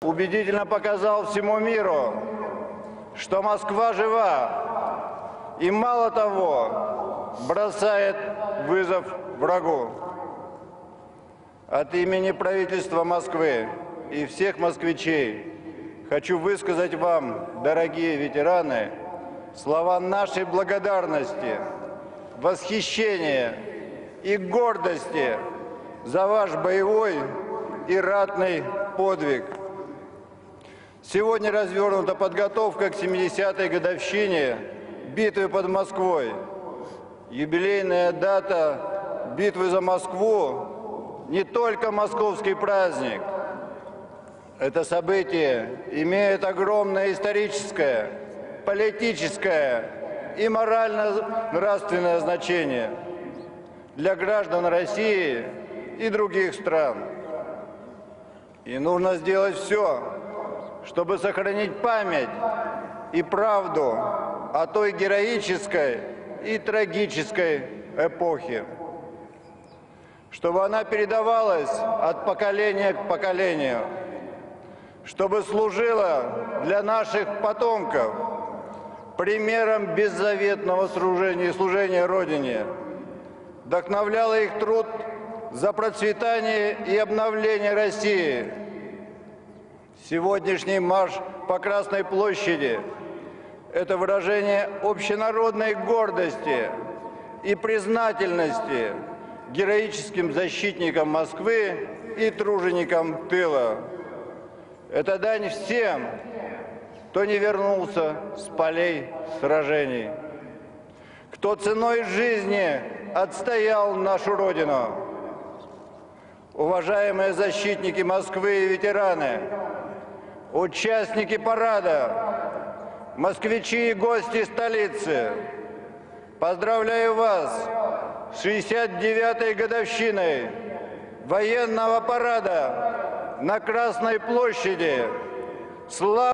убедительно показал всему миру, что Москва жива и, мало того, бросает вызов врагу. От имени правительства Москвы и всех москвичей хочу высказать вам, дорогие ветераны, слова нашей благодарности, восхищения и гордости за ваш боевой и ратный подвиг. Сегодня развернута подготовка к 70-й годовщине битвы под Москвой. Юбилейная дата битвы за Москву не только московский праздник. Это событие имеет огромное историческое, политическое и морально-нравственное значение для граждан России и других стран. И нужно сделать все, чтобы сохранить память и правду о той героической и трагической эпохе, чтобы она передавалась от поколения к поколению, чтобы служила для наших потомков примером беззаветного служения Родине, вдохновляла их труд за процветание и обновление России. Сегодняшний марш по Красной площади – это выражение общенародной гордости и признательности героическим защитникам Москвы и труженикам тыла. Это дань всем, кто не вернулся с полей сражений, кто ценой жизни отстоял нашу Родину. Уважаемые защитники Москвы и ветераны, участники парада, москвичи и гости столицы, поздравляю вас с 69-й годовщиной военного парада на Красной площади. Слава!